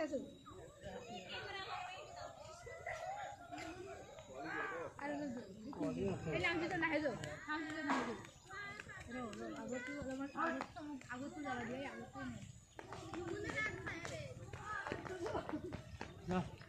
আছো আৰু এই লামটো নাহে যো লামটো নাহে যো আগতো অলপমান আগতো যাবা দিয়ে আগতো